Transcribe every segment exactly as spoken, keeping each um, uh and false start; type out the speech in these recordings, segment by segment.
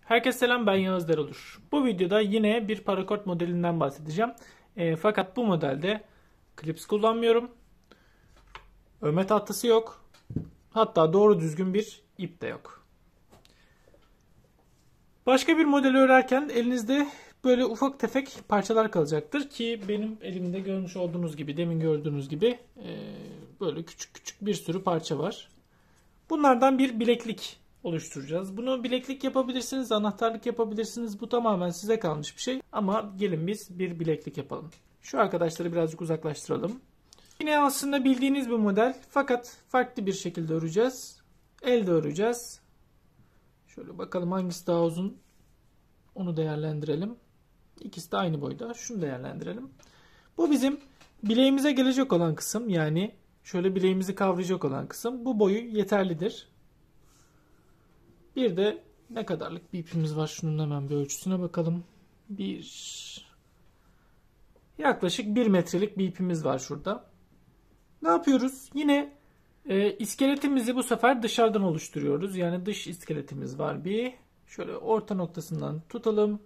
Herkese selam, ben Yağız Derolur. Bu videoda yine bir parakort modelinden bahsedeceğim. E, fakat bu modelde klips kullanmıyorum. Örme tahtası yok. Hatta doğru düzgün bir ip de yok. Başka bir modeli örerken elinizde böyle ufak tefek parçalar kalacaktır ki benim elimde görmüş olduğunuz gibi, demin gördüğünüz gibi e, böyle küçük küçük bir sürü parça var. Bunlardan bir bileklik oluşturacağız. Bunu bileklik yapabilirsiniz, anahtarlık yapabilirsiniz. Bu tamamen size kalmış bir şey. Ama gelin biz bir bileklik yapalım. Şu arkadaşları birazcık uzaklaştıralım. Yine aslında bildiğiniz bir model fakat farklı bir şekilde öreceğiz. Elde öreceğiz. Şöyle bakalım hangisi daha uzun. Onu değerlendirelim. İkisi de aynı boyda. Şunu değerlendirelim. Bu bizim bileğimize gelecek olan kısım. Yani şöyle bileğimizi kavrayacak olan kısım. Bu boyu yeterlidir. Bir de ne kadarlık bir ipimiz var. Şunun hemen bir ölçüsüne bakalım. Bir yaklaşık bir metrelik bir ipimiz var şurada. Ne yapıyoruz? Yine e, iskeletimizi bu sefer dışarıdan oluşturuyoruz. Yani dış iskeletimiz var bir. Şöyle orta noktasından tutalım.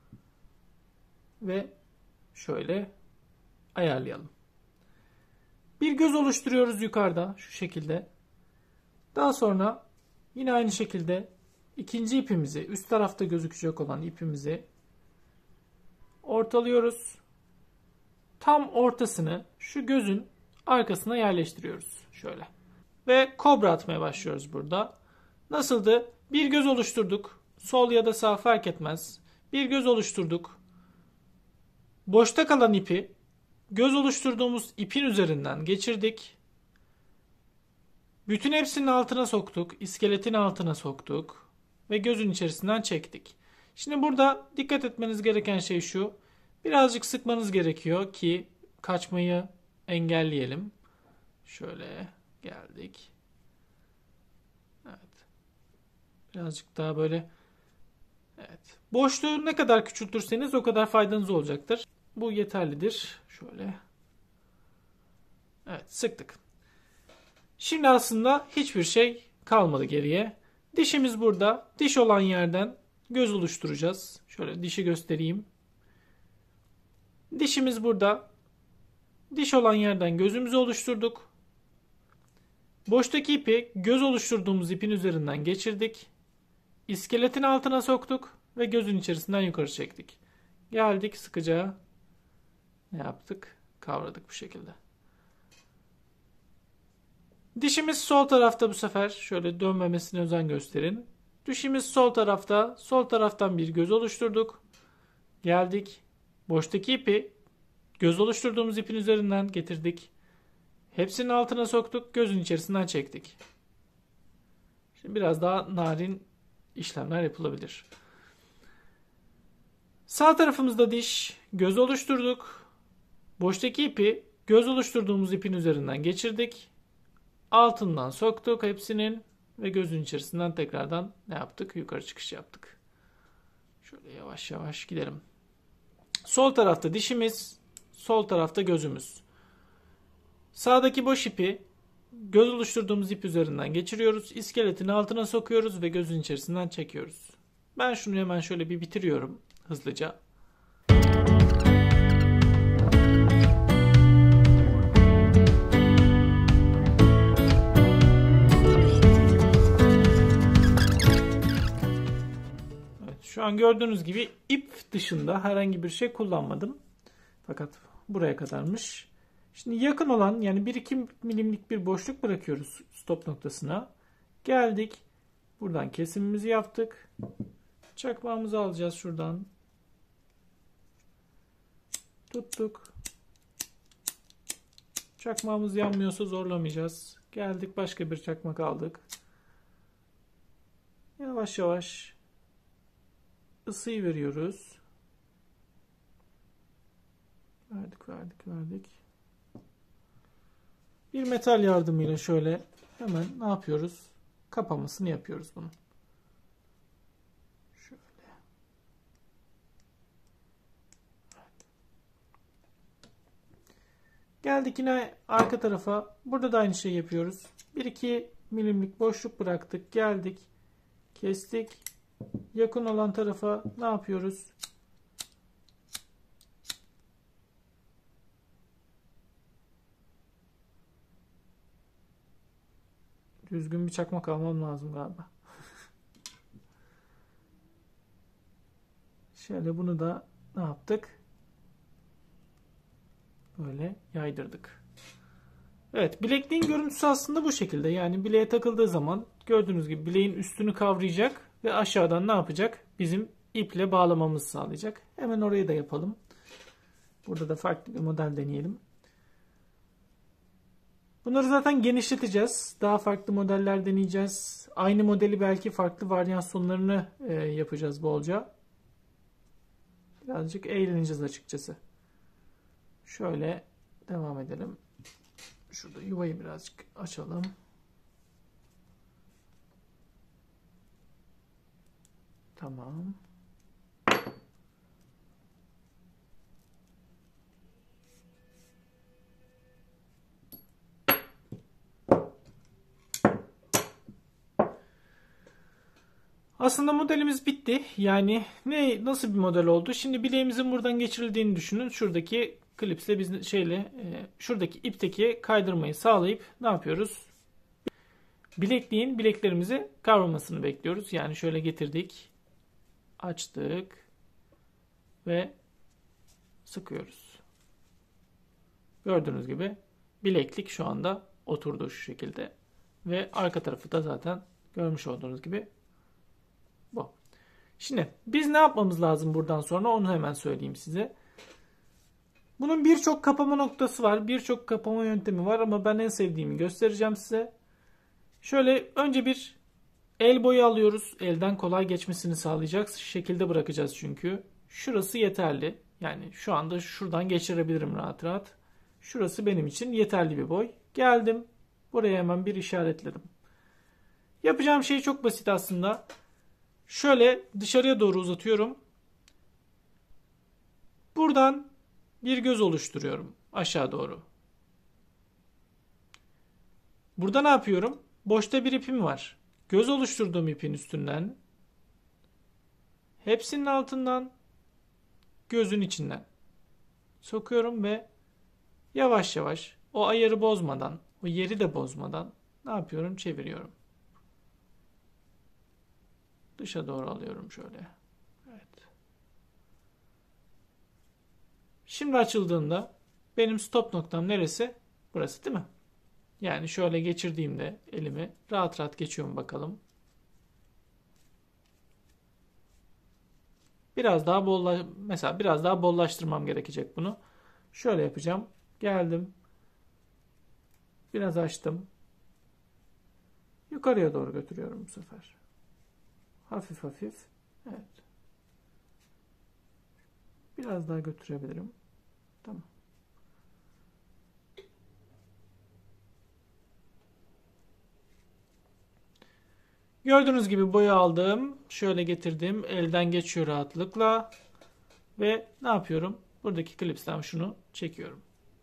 Ve şöyle ayarlayalım. Bir göz oluşturuyoruz yukarıda şu şekilde. Daha sonra yine aynı şekilde ikinci ipimizi, üst tarafta gözükecek olan ipimizi ortalıyoruz. Tam ortasını şu gözün arkasına yerleştiriyoruz. Şöyle. Ve kobra atmaya başlıyoruz burada. Nasıldı? Bir göz oluşturduk. Sol ya da sağ fark etmez. Bir göz oluşturduk. Boşta kalan ipi göz oluşturduğumuz ipin üzerinden geçirdik. Bütün hepsinin altına soktuk. İskeletin altına soktuk. Ve gözün içerisinden çektik. Şimdi burada dikkat etmeniz gereken şey şu. Birazcık sıkmanız gerekiyor ki kaçmayı engelleyelim. Şöyle geldik. Evet. Birazcık daha böyle. Evet. Boşluğu ne kadar küçültürseniz o kadar faydanız olacaktır. Bu yeterlidir. Şöyle. Evet, sıktık. Şimdi aslında hiçbir şey kalmadı geriye. Dişimiz burada. Diş olan yerden göz oluşturacağız. Şöyle dişi göstereyim. Dişimiz burada. Diş olan yerden gözümüzü oluşturduk. Boştaki ipi göz oluşturduğumuz ipin üzerinden geçirdik. İskeletin altına soktuk ve gözün içerisinden yukarı çektik. Geldik sıkıca. Ne yaptık? Kavradık bu şekilde. Dişimiz sol tarafta bu sefer. Şöyle dönmemesine özen gösterin. Dişimiz sol tarafta. Sol taraftan bir göz oluşturduk. Geldik. Boştaki ipi göz oluşturduğumuz ipin üzerinden getirdik. Hepsinin altına soktuk. Gözün içerisinden çektik. Şimdi biraz daha narin işlemler yapılabilir. Sağ tarafımızda diş. Göz oluşturduk. Boştaki ipi göz oluşturduğumuz ipin üzerinden geçirdik. Altından soktuk hepsinin ve gözün içerisinden tekrardan ne yaptık? Yukarı çıkış yaptık. Şöyle yavaş yavaş gidelim. Sol tarafta dişimiz, sol tarafta gözümüz. Sağdaki boş ipi göz oluşturduğumuz ip üzerinden geçiriyoruz. İskeletin altına sokuyoruz ve gözün içerisinden çekiyoruz. Ben şunu hemen şöyle bir bitiriyorum hızlıca. Şu an gördüğünüz gibi ip dışında herhangi bir şey kullanmadım. Fakat buraya kadarmış. Şimdi yakın olan yani bir iki milimlik bir boşluk bırakıyoruz stop noktasına. Geldik. Buradan kesimimizi yaptık. Çakmağımızı alacağız şuradan. Tuttuk. Çakmağımız yanmıyorsa zorlamayacağız. Geldik başka bir çakmak aldık. Yavaş yavaş ısıyı veriyoruz. Verdik, verdik, verdik. Bir metal yardımıyla şöyle hemen ne yapıyoruz? Kapamasını yapıyoruz bunun. Şöyle. Evet. Geldik yine arka tarafa. Burada da aynı şeyi yapıyoruz. bir iki milimlik boşluk bıraktık. Geldik. Kestik. Yakın olan tarafa ne yapıyoruz? Düzgün bir çakmak almam lazım galiba. Şöyle bunu da ne yaptık? Böyle yaydırdık. Evet, bilekliğin görüntüsü aslında bu şekilde. Yani bileğe takıldığı zaman gördüğünüz gibi bileğin üstünü kavrayacak ve aşağıdan ne yapacak? Bizim iple bağlamamızı sağlayacak. Hemen orayı da yapalım. Burada da farklı bir model deneyelim. Bunları zaten genişleteceğiz. Daha farklı modeller deneyeceğiz. Aynı modeli belki farklı varyasyonlarını e, yapacağız bolca. Birazcık eğleneceğiz açıkçası. Şöyle devam edelim. Şurada yuvayı birazcık açalım. Tamam. Aslında modelimiz bitti. Yani ne nasıl bir model oldu? Şimdi bileğimizin buradan geçirildiğini düşünün. Şuradaki klipsle biz şeyle e, şuradaki ipteki kaydırmayı sağlayıp ne yapıyoruz? Bilekliğin bileklerimizi kavramasını bekliyoruz. Yani şöyle getirdik. Açtık. Ve sıkıyoruz. Gördüğünüz gibi bileklik şu anda oturdu şu şekilde. Ve arka tarafı da zaten görmüş olduğunuz gibi bu. Şimdi biz ne yapmamız lazım buradan sonra onu hemen söyleyeyim size. Bunun birçok kapama noktası var. Birçok kapama yöntemi var ama ben en sevdiğimi göstereceğim size. Şöyle önce bir el boyu alıyoruz. Elden kolay geçmesini sağlayacak şekilde bırakacağız çünkü. Şurası yeterli. Yani şu anda şuradan geçirebilirim rahat rahat. Şurası benim için yeterli bir boy. Geldim. Buraya hemen bir işaretledim. Yapacağım şey çok basit aslında. Şöyle dışarıya doğru uzatıyorum. Buradan bir göz oluşturuyorum aşağı doğru. Burada ne yapıyorum? Boşta bir ipim var. Göz oluşturduğum ipin üstünden, hepsinin altından, gözün içinden sokuyorum ve yavaş yavaş o ayarı bozmadan, o yeri de bozmadan ne yapıyorum? Çeviriyorum. Dışa doğru alıyorum şöyle. Evet. Şimdi açıldığında benim stop noktam neresi? Burası değil mi? Yani şöyle geçirdiğimde elimi rahat rahat geçiyor mu bakalım. Biraz daha bolla mesela biraz daha bollaştırmam gerekecek bunu. Şöyle yapacağım. Geldim. Biraz açtım. Yukarıya doğru götürüyorum bu sefer. Hafif hafif. Evet. Biraz daha götürebilirim. Tamam. Gördüğünüz gibi boyu aldım. Şöyle getirdim. Elden geçiyor rahatlıkla. Ve ne yapıyorum? Buradaki klipsten şunu çekiyorum.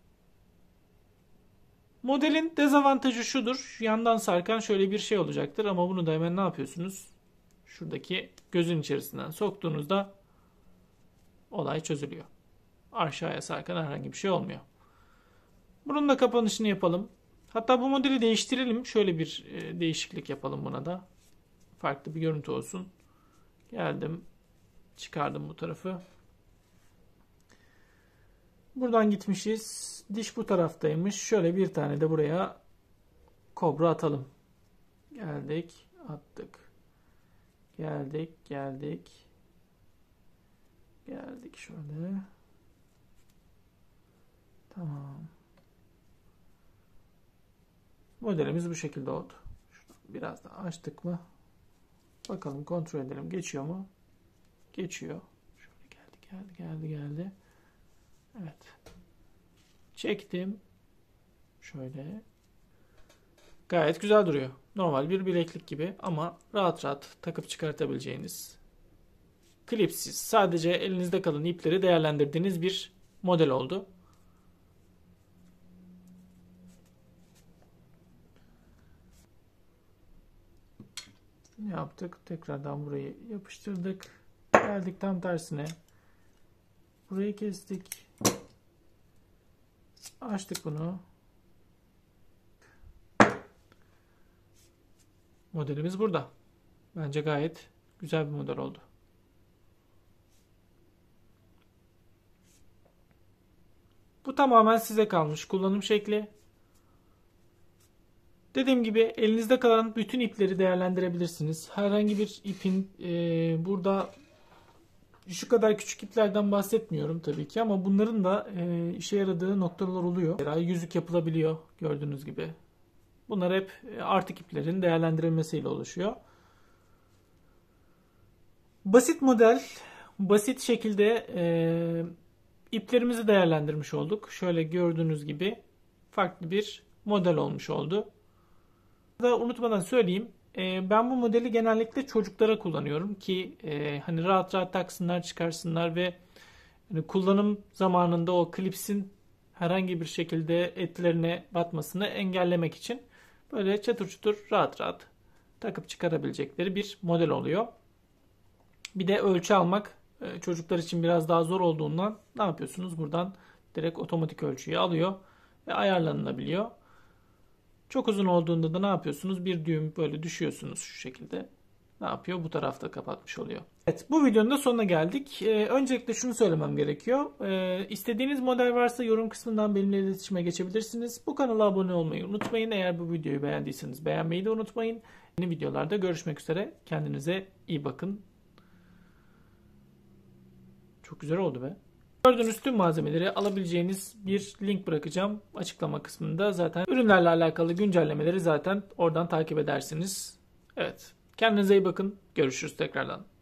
Modelin dezavantajı şudur. Yandan sarkan şöyle bir şey olacaktır. Ama bunu da hemen ne yapıyorsunuz? Şuradaki gözün içerisinden soktuğunuzda olay çözülüyor. Aşağıya sarkan herhangi bir şey olmuyor. Bunun da kapanışını yapalım. Hatta bu modeli değiştirelim. Şöyle bir değişiklik yapalım buna da. Farklı bir görüntü olsun. Geldim. Çıkardım bu tarafı. Buradan gitmişiz. Diş bu taraftaymış. Şöyle bir tane de buraya kobra atalım. Geldik. Attık. Geldik. Geldik. Geldik şöyle. Tamam. Modelimiz bu şekilde oldu. Şuradan biraz daha açtık mı? Bakalım kontrol edelim. Geçiyor mu? Geçiyor. Şöyle geldi geldi geldi geldi. Evet. Çektim. Şöyle. Gayet güzel duruyor. Normal bir bileklik gibi ama rahat rahat takıp çıkartabileceğiniz, klipsiz, sadece elinizde kalan ipleri değerlendirdiğiniz bir model oldu. Ne yaptık? Tekrardan burayı yapıştırdık. Geldik tam tersine. Burayı kestik. Açtık bunu. Modelimiz burada. Bence gayet güzel bir model oldu. Bu tamamen size kalmış kullanım şekli. Dediğim gibi elinizde kalan bütün ipleri değerlendirebilirsiniz. Herhangi bir ipin e, burada şu kadar küçük iplerden bahsetmiyorum tabii ki ama bunların da e, işe yaradığı noktalar oluyor. Mesela yüzük yapılabiliyor gördüğünüz gibi. Bunlar hep artık iplerin değerlendirilmesiyle oluşuyor. Basit model, basit şekilde e, iplerimizi değerlendirmiş olduk. Şöyle gördüğünüz gibi farklı bir model olmuş oldu. Da unutmadan söyleyeyim. E, ben bu modeli genellikle çocuklara kullanıyorum ki e, hani rahat rahat taksınlar, çıkarsınlar ve hani kullanım zamanında o klipsin herhangi bir şekilde etlerine batmasını engellemek için böyle çatır çutur rahat rahat takıp çıkarabilecekleri bir model oluyor. Bir de ölçü almak e, çocuklar için biraz daha zor olduğundan ne yapıyorsunuz? Buradan direkt otomatik ölçüyü alıyor ve ayarlanabiliyor. Çok uzun olduğunda da ne yapıyorsunuz? Bir düğüm böyle düşüyorsunuz şu şekilde. Ne yapıyor? Bu tarafta kapatmış oluyor. Evet, bu videonun da sonuna geldik. Ee, öncelikle şunu söylemem gerekiyor. Ee, istediğiniz model varsa yorum kısmından benimle iletişime geçebilirsiniz. Bu kanala abone olmayı unutmayın. Eğer bu videoyu beğendiyseniz beğenmeyi de unutmayın. Yeni videolarda görüşmek üzere. Kendinize iyi bakın. Çok güzel oldu be. Gördüğünüz tüm malzemeleri alabileceğiniz bir link bırakacağım açıklama kısmında. Zaten ürünlerle alakalı güncellemeleri zaten oradan takip edersiniz. Evet. Kendinize iyi bakın. Görüşürüz tekrardan.